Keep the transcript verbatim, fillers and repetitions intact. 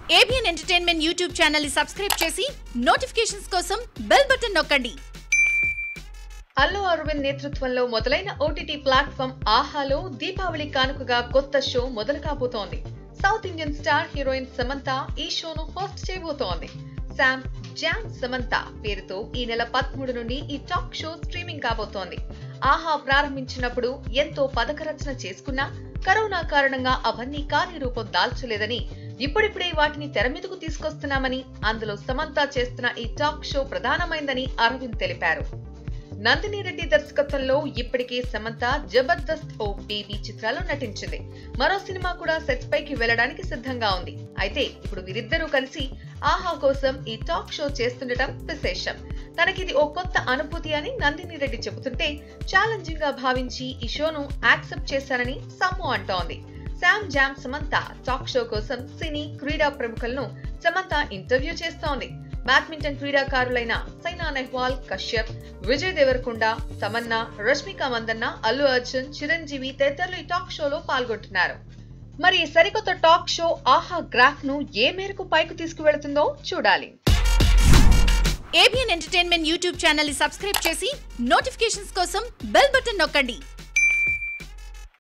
ABN entertainment YouTube channel ని subscribe చేసి notifications కోసం బెల్ బటన్ నొక్కండి. అల్లు అరవింద్ నేతృత్వంలో మొదలైన ఓటీటీ ప్లాట్ఫామ్ ఆహాలో దీపావళి కానుకగా కొత్త షో మొదలు కాబోతోంది. South Indian star heroine Samantha ఈ షోను హోస్ట్ చేయబోతోంది. శామ్ జామ్ సమంత పేరుతో ఈ నెల పదమూడు నుండి ఈ టాక్ షో స్ట్రీమింగ్ కాబోతోంది. ఆహా ప్రారంభించినప్పుడు ఎంతో పథకరచన చేసుకున్నా కరోనా కారణంగా అవన్నీ కార్యరూపం దాల్చలేదని, ఇప్పుడిప్పుడే వాటిని తెర మీదకు తీసుకొస్తున్నామని, అందులో సమంత చేస్తున్న ఈ టాక్ షో ప్రధానమైందని అరవింద్ తెలిపారు. నందిని రెడ్డి దర్శకత్వంలో ఇప్పటికే సమంత జబర్దస్త్ ఓ బేబీ చిత్రాల్లో నటించింది. మరో సినిమా కూడా సెట్స్ పైకి వెళ్లడానికి సిద్ధంగా ఉంది. అయితే ఇప్పుడు వీరిద్దరూ కలిసి ఆహా కోసం ఈ టాక్ షో చేస్తుండటం విశేషం. తనకిది ఓ కొత్త అనుభూతి అని నందిని రెడ్డి చెబుతుంటే ఛాలెంజింగ్ గా భావించి ఈ షోను యాక్సెప్ట్ చేశారని సమ్ము అంటోంది. Sam Jam Samantha talk show కోసం సినీ క్రీడా ప్రముఖులను సమంత ఇంటర్వ్యూ చేస్తోంది. బ్యాడ్మింటన్ క్రీడాకారులైన సైనా నెహ్వాల్, కశ్యప్, విజయ్ దేవరకొండ, తమన్నా, రష్మిక మందన్న, అల్లు అర్జున్, చిరంజీవి తదితరులు ఈ టాక్ షోలో పాల్గొంటున్నారు. మరి ఈ సరికొత్త టాక్ షో ఆహా గ్రాఫ్ ను ఏ మేరకు పైకి తీసుకువెళుతుందో చూడాలి. ఏబిఎన్ ఎంటర్టైన్మెంట్ యూట్యూబ్ ఛానల్ ని సబ్స్క్రైబ్ చేసి నోటిఫికేషన్స్ కోసం బెల్ బటన్ నొక్కండి.